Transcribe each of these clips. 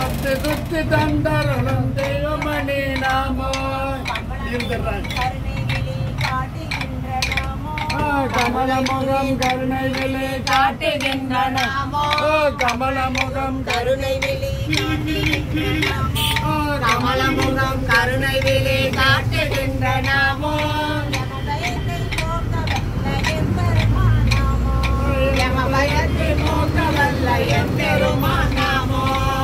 பத்து குத்து தந்தருளும் தெய்வமணி நாமோ கமலமுகம் கருணை விழி காட்டுகின்ற நாமோ கமலமுகம் கருணை விழி கமலமுகம் கருணை விழி காட்டுகின்ற நாமோ பயத்தில் போக்கவல்ல எம்பெருமான் நாமோ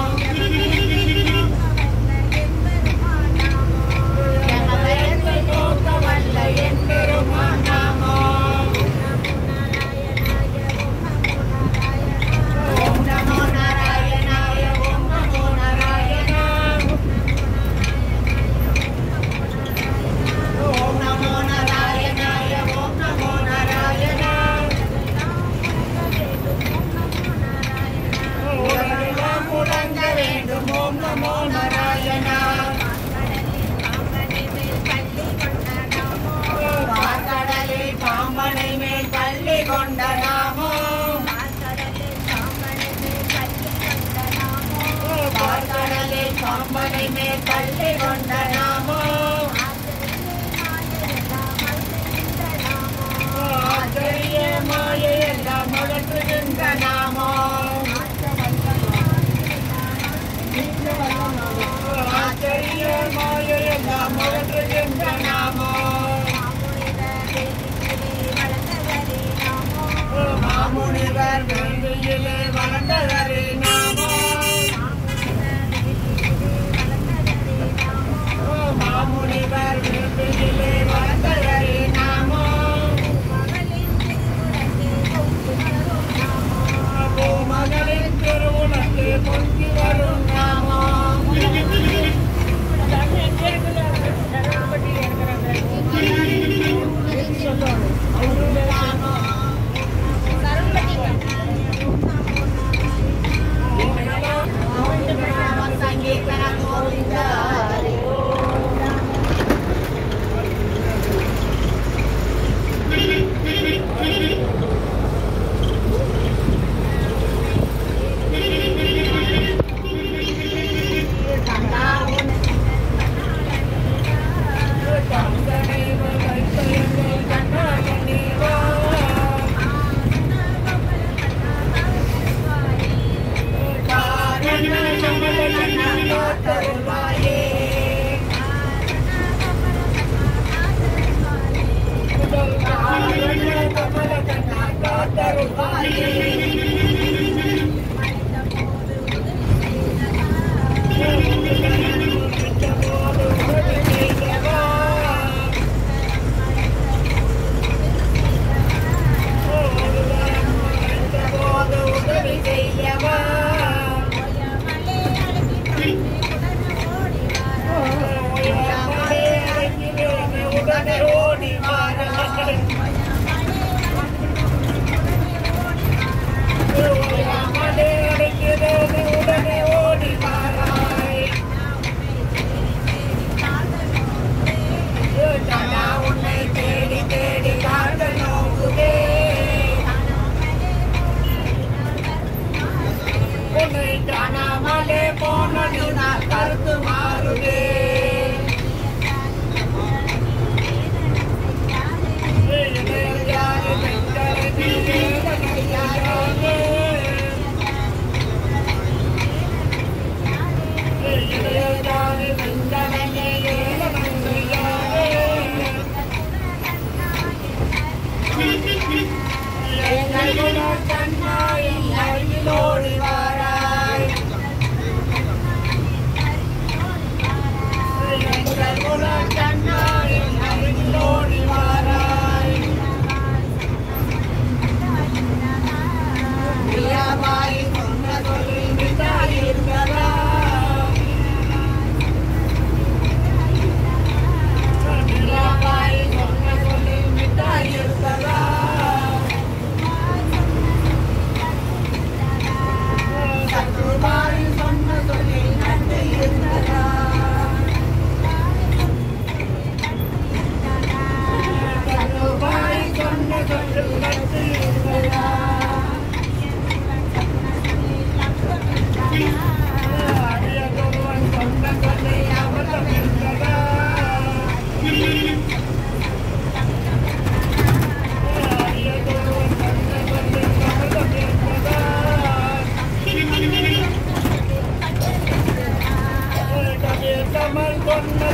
பயத்தில் போக்கவல்ல எம்பெருமான் நாமோ ஓம் நமோ நாராயணாய ஓம் நமோ நாராயண ஓம் நமோ நாராயணாய ஓம் நமோ நாராயண முழங்க வேண்டும் ஓம் நமோ நாராயண கடலே பாம்பனை மேல் பள்ளி கொண்ட நாமோ கடலே பாம்பனை மேல் பள்ளி கொண்ட நாமோ ஆச்சரிய மாயை எல்லாம் அகற்றுகின்ற நாமோ ஆச்சரிய மாயை எல்லாம் அகற்றுகின்ற நாமோ மாமுனிவர் வேள்வியிலே வளர்ந்ததரே நாமோ மாமுனிவர் வேள்வியிலே வளர்ந்ததரே நாமோ மகளின் திருவுணர்ந்து பொங்கி வரும் நாமோ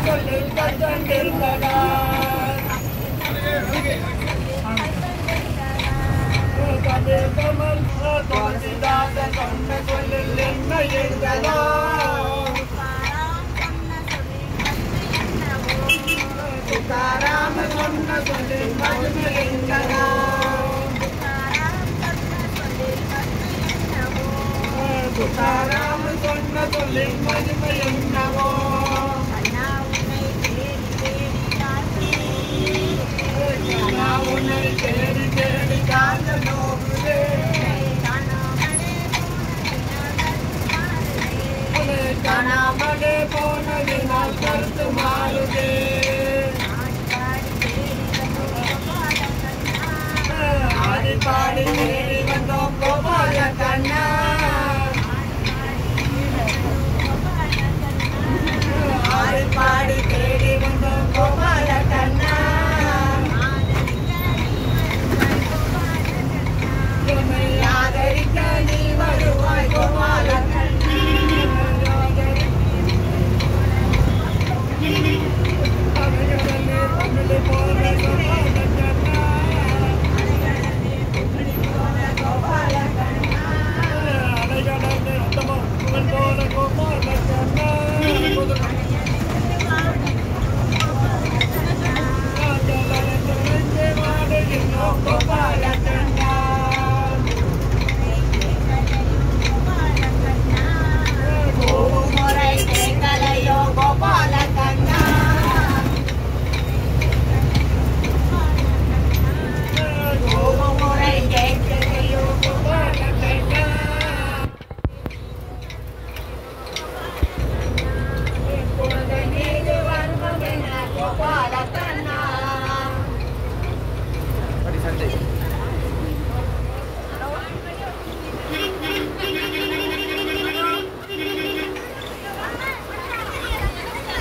சொல்லில் கண்டெடுத்ததா கதிர் கமல் துளசிதாசன் சொன்ன சொல்லில் என்ன இருந்ததா துக்காராம சொன்ன சொல்லில் மகிமை என்னதா துக்காராம சொன்ன சொல்லில் மகிமை என்னவோ உன்னை தேடி தேடி காந்த நோக்குதே காணாமலே போனதினால் கருத்து மாறுதே ஆடி பாடி